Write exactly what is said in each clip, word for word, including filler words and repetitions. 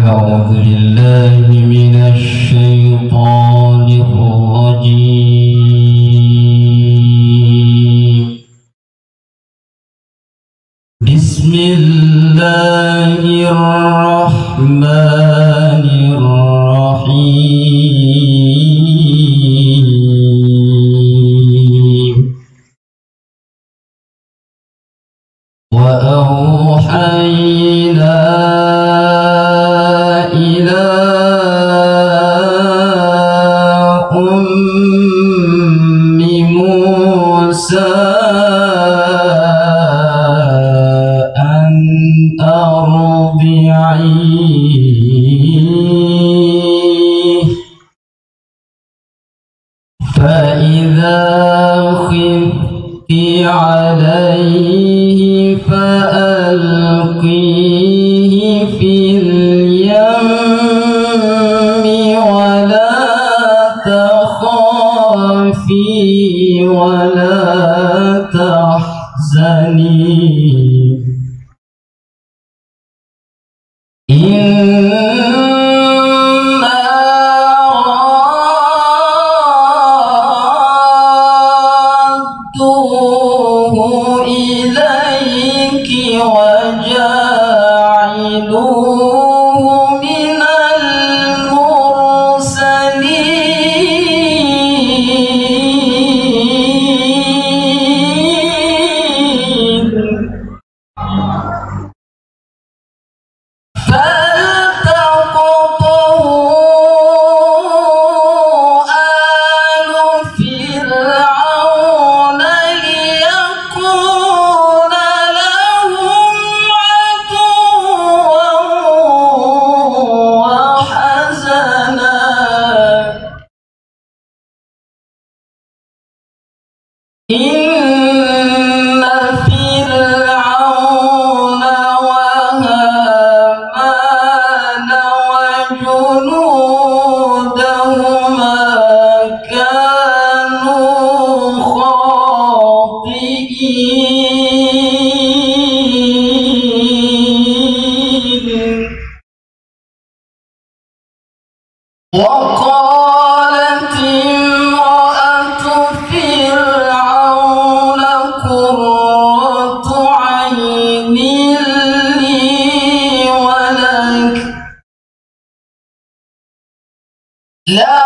أعوذ بالله من الشيطان الرجيم. بسم الله الرحمن الرحيم. وأوحينا إلى أم موسى أن أرضعيه، فإذا خفت عليه فألقيه في اليم ولا تخافي ولا تحزني، إنا رادوه إليك وجاعلوه من المرسلين. فالتقطه آل فرعون ليكون لهم عدوا وحزنا، إن فرعون وهامان وجنودهما كانوا خاطئين. وقالت امرأة فرعون قرة عين لي ولك، لا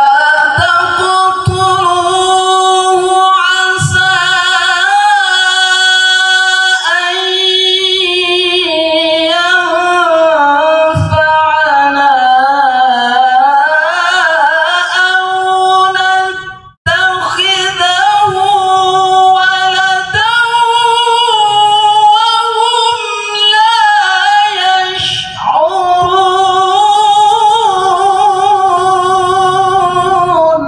تقتلوه عسى أن ينفعنا أو نتخذه ولدا وهم لا يشعرون.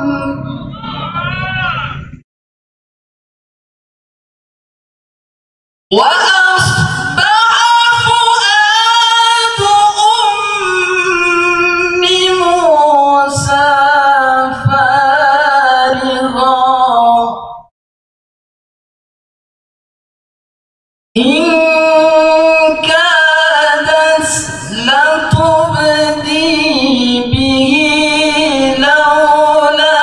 وأصبح فؤاد أم موسى فارغا، إن كادت لتبدي به لولا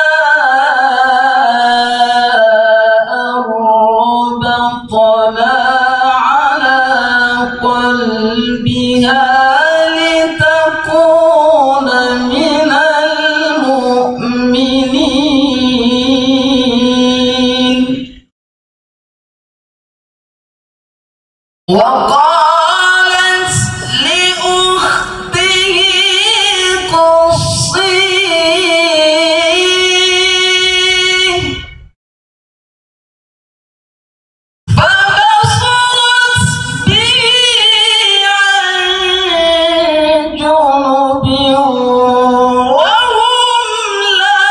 ربطنا على قلبها لتكون من المؤمنين. وقالت لأخته قصيه، فبصرت به عن جنب وهم لا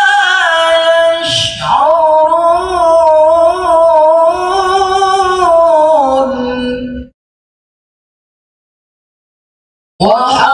يشعرون.